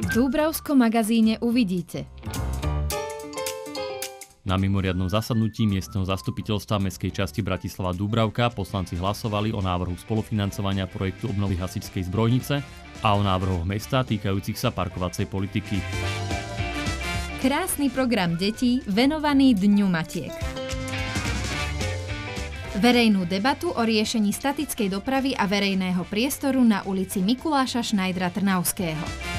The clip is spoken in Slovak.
Dúbravskom magazíne uvidíte. Na mimoriadnom zasadnutí miestneho zastupiteľstva mestskej časti Bratislava Dúbravka poslanci hlasovali o návrhu spolufinancovania projektu obnovy hasičskej zbrojnice a o návrhoch mesta týkajúcich sa parkovacej politiky. Krásny program detí venovaný Dňu matiek. Verejnú debatu o riešení statickej dopravy a verejného priestoru na ulici Mikuláša Šnajdra Trnavského.